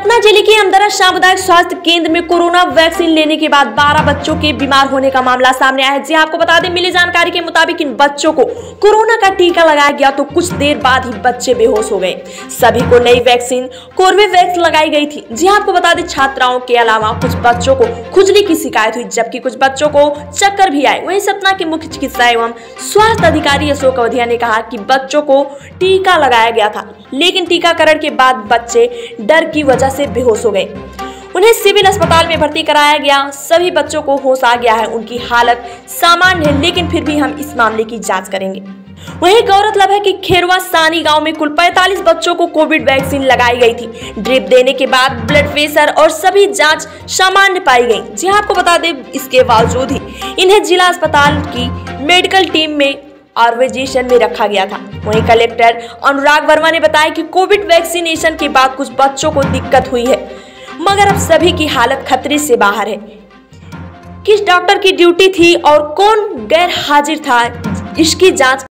सतना जिले के अमदरा सामुदायिक स्वास्थ्य केंद्र में कोरोना वैक्सीन लेने के बाद 12 बच्चों के बीमार होने का मामला सामने आया है। जी आपको बता दें, मिली जानकारी के मुताबिक इन बच्चों को कोरोना का टीका लगाया गया तो कुछ देर बाद ही बच्चे बेहोश हो गए। सभी को नई वैक्सीन कोर्बेवैक्स लगाई गई थी। जी आपको बता दें, छात्राओं के अलावा कुछ बच्चों को खुजली की शिकायत हुई, जबकि कुछ बच्चों को चक्कर भी आए। वहीं सतना के मुख्य चिकित्सा एवं स्वास्थ्य अधिकारी अशोक अवधिया ने कहा कि बच्चों को टीका लगाया गया था, लेकिन टीकाकरण के बाद बच्चे डर की वजह से बेहोश हो गए। उन्हें सिविल अस्पताल में भर्ती कराया गया। सभी बच्चों को होश आ गया है, उनकी हालत सामान्य है, लेकिन फिर भी हम इस मामले की जांच करेंगे। वहीं गौरतलब है कि खेरवा सानी गांव में कुल 45 बच्चों को कोविड वैक्सीन लगाई गई थी। ड्रिप देने के बाद ब्लड प्रेशर और सभी जांच सामान्य पाई गई। जी आपको बता दें, इसके बावजूद ही इन्हें जिला अस्पताल की मेडिकल टीम में ऑब्जर्वेशन में रखा गया था। वहीं कलेक्टर अनुराग वर्मा ने बताया कि कोविड वैक्सीनेशन के बाद कुछ बच्चों को दिक्कत हुई है, मगर अब सभी की हालत खतरे से बाहर है। किस डॉक्टर की ड्यूटी थी और कौन गैर हाजिर था, इसकी जांच